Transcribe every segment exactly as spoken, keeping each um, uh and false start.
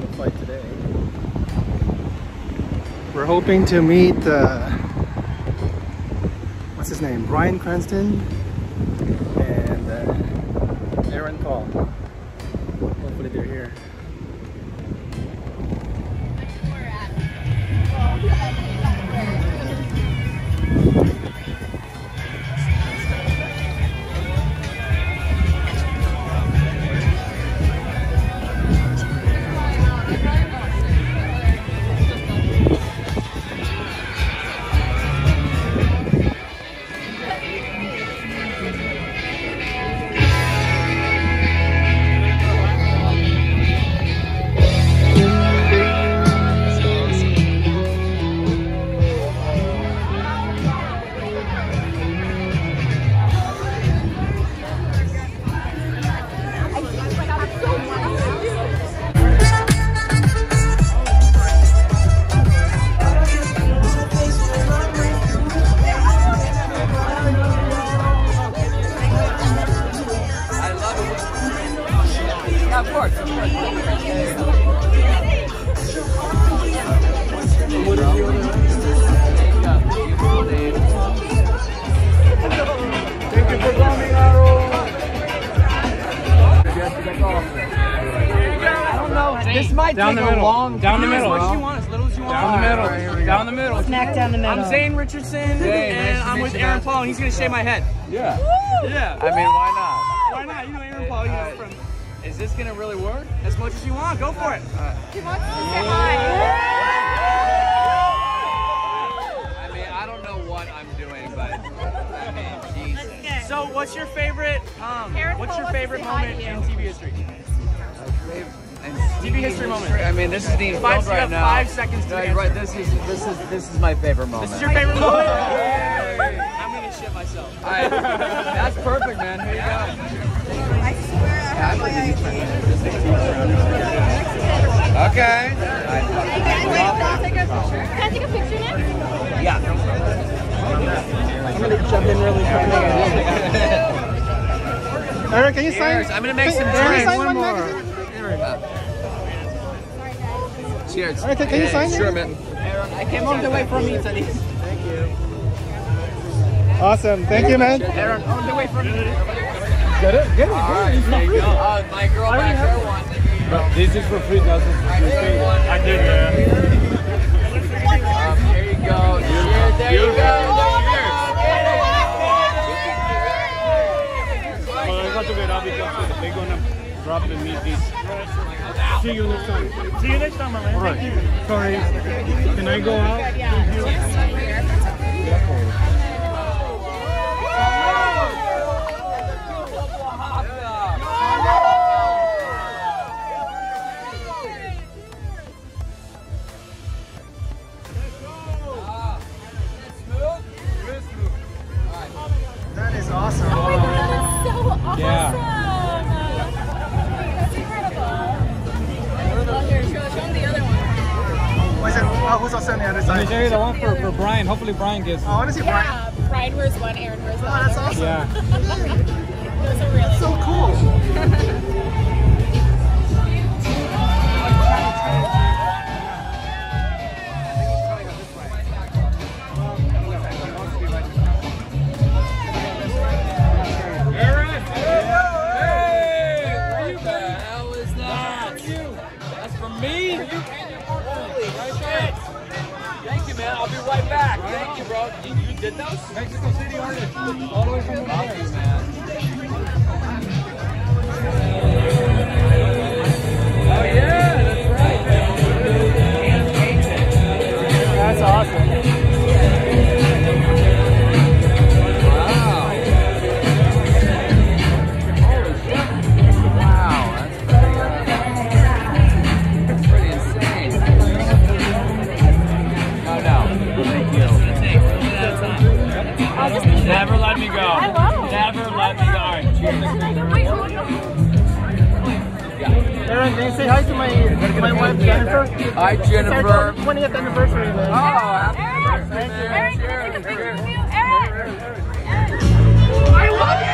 the flight today. We're hoping to meet, uh, what's his name? Bryan, Cranston, and uh, Aaron Paul. Hopefully they're here. This might down take the middle. a long down time. the middle. As much as you want, as little as you want. Down the middle. Right, right, down the middle. Smack down the middle. I'm Zane Richardson, Zane, and nice I'm with Aaron Paul, and he's gonna shave my head. Yeah. Yeah. I mean, why not? Why not? You know Aaron Paul. You know from. Is this gonna really work? As much as you want. Go for it. Uh, He wants to say hi. I mean, I don't know what I'm doing, but I mean, Jesus. So, what's your favorite? Um, Aaron what's Paul your wants to favorite say hi moment to you. in T V history? T V history moment. I mean, this is being Five, filmed right you have now. five seconds to No, answer. right. This is this is this is my favorite moment. This is your favorite moment? Yay. I'm gonna shit myself. All right. That's perfect, man. Here you go. I swear I have my I D. Okay. Wait, can I take a picture? Can I take a picture now? Yeah. I'm gonna jump in really quick. Aaron, can you sign? Cheers. I'm gonna make some Can you drinks. sign One one more. magazine? Cheers. Aaron, can, can you sign? Sure, it? man. I came all the way from Italy. Thank you. Awesome. Thank you, man. Aaron, all the way from Italy. Get it? Get it. All right, there you go. Uh, my girl back there wants it. Here you go. This is for free, doesn't I did, man. Um, here you go. Cheers. There you go. Well, I got to get up because they're gonna drop and meet this. See you next time. See you next time, my man. All right. Thank you. Sorry. Can I go out? That is awesome. Oh my god, that's so awesome! Yeah. That's incredible. Well, here, show, show them the other one. What's it? Oh, who's also on the other Let me side? show you the one for, for Bryan. Hopefully Bryan gets it. Oh, I want to see Bryan. Yeah, Bryan wears one, Aaron wears Oh, one. that's awesome. Yeah. Those are really So cool. I'll be right back. Thank you, bro. You, you did those? Mexico City artist. All the way from the Love you, man. Oh, yeah, that's right. That's awesome. Wow. Holy shit. Wow, that's pretty, uh, that's pretty insane. No, no. Thank you. Never let me go. I love it. Never let me go. All right, cheers. Aaron, can you say hi to my my wife Jennifer? Hi, Jennifer. twentieth anniversary, man. Oh, happy Aaron, anniversary, man. Aaron, can I take a picture with you? Aaron! I love you!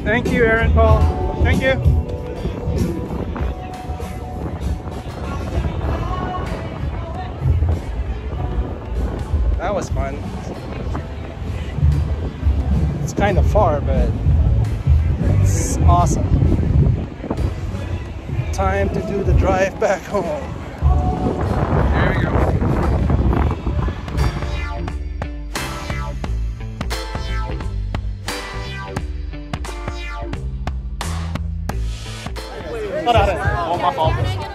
Thank you, Aaron Paul. Thank you. That was fun. It's kind of far, but it's awesome. Time to do the drive back home. There we go. Hold on. Oh, my fault.